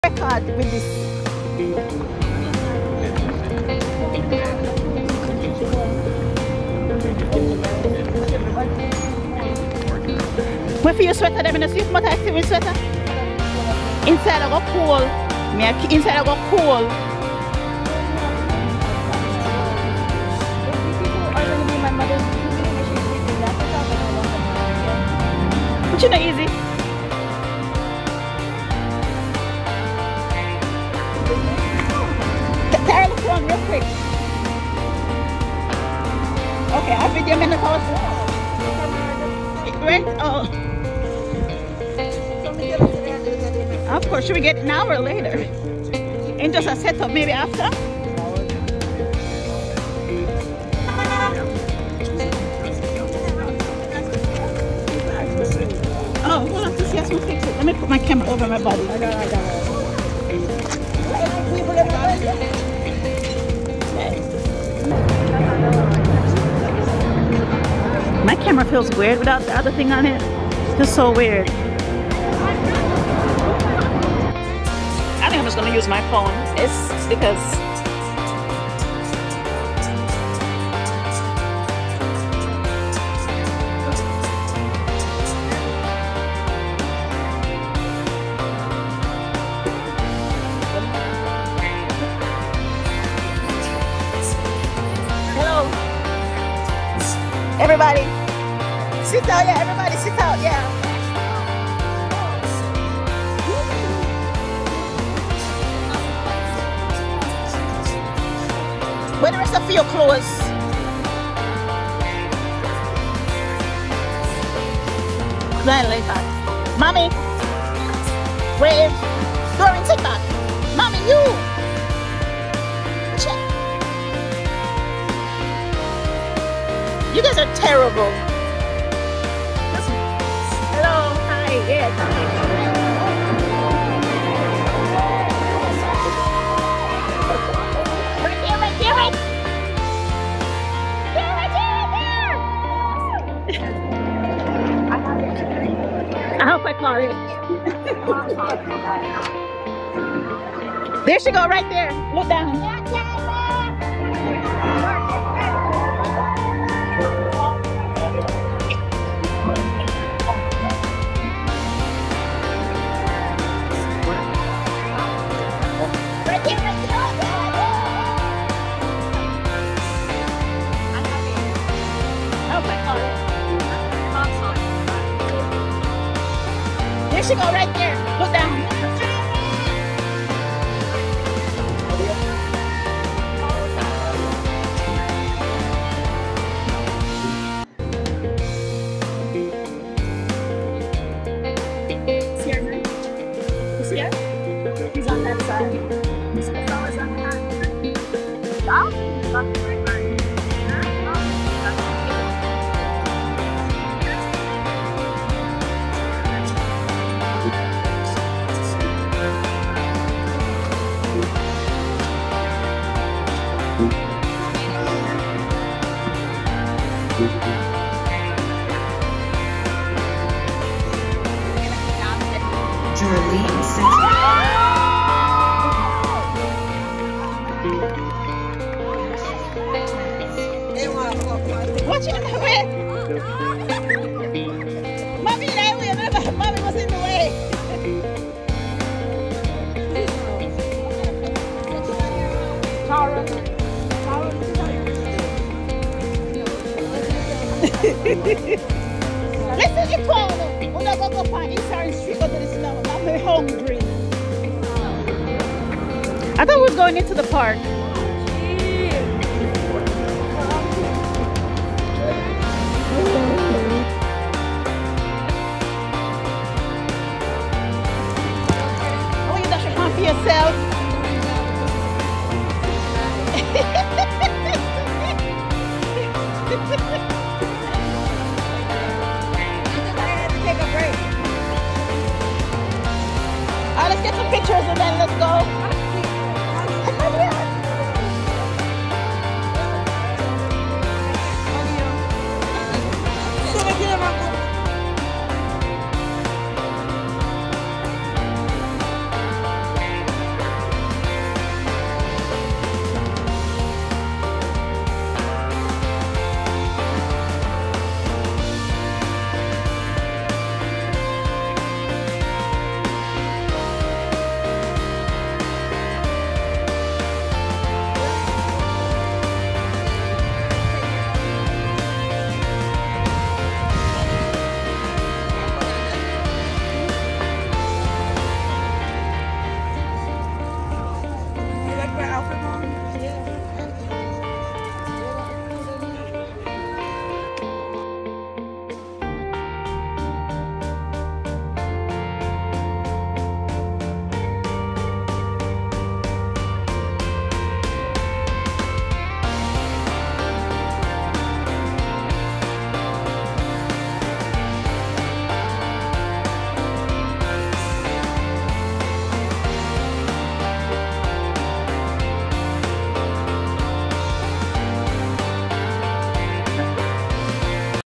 Record with this. Where for your sweater? Them in the sleep much active with sweater. Inside I got cool. Inside I got cool. But you know easy. TYRA, look around real quick. Okay, I'll video in the house. Right? Oh. Of course, should we get it now or later? And just a setup maybe after? Oh, we'll have to see us fix it. Let me put my camera over my body. I got it. My camera feels weird without the other thing on it. It's just so weird. I think I'm just gonna use my phone. It's because everybody, sit out, yeah, everybody sit out, yeah. Where the rest of your clothes? Then later. Mommy, wave. Doreen, sit back. Mommy, you. Check. You guys are terrible. Listen. Hello, hi, yes. Right here, right here, right. Here, right here, there. I hope I caught it. There she go, right there. Look down. There she go, right there. Look down. See her? You see her? He's on that side. You see the flowers on that? Oh, watch it in the way. Mommy in the way. Remember, Mommy was in the way. TYRA. Listen, it's cold. When I go up on Eastern Street, go to the snow. I'm hungry. I thought we was going into the park. Oh, you dash your phone for yourself.